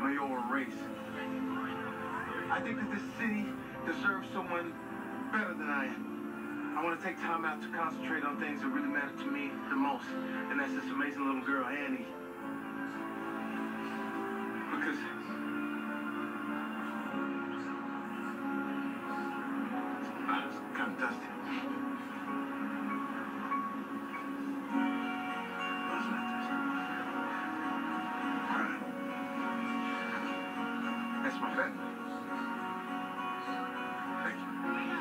mayoral race. I think that this city deserves someone better than I am. I want to take time out to concentrate on things that really matter to me the most, and that's this amazing little girl, Annie. Because it's kind of dusty. That's my family. Thank you.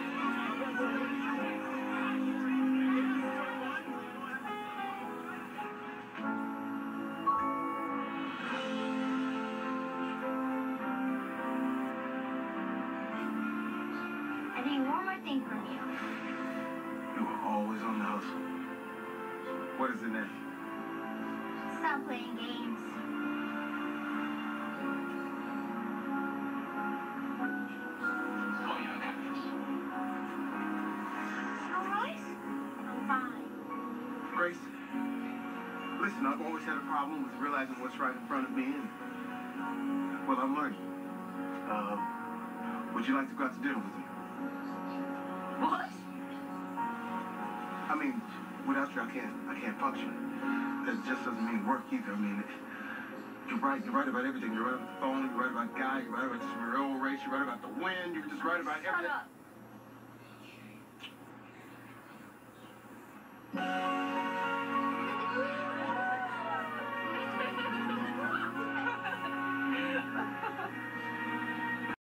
I need one more thing from you. You were always on the hustle. What is it now? Stop playing games. Oh, yeah, I got this. All right? I'm fine. Grace, listen, I've always had a problem with realizing what's right in front of me, and, well, I'm learning. Would you like to go out to dinner with me? What? I mean, without you, I can't function. That just doesn't mean work either. I mean, you're right about everything. You're right about the phone, you're right about Guy, you're right about this mayoral race, you're right about the wind, you're just right about everything. Shut up.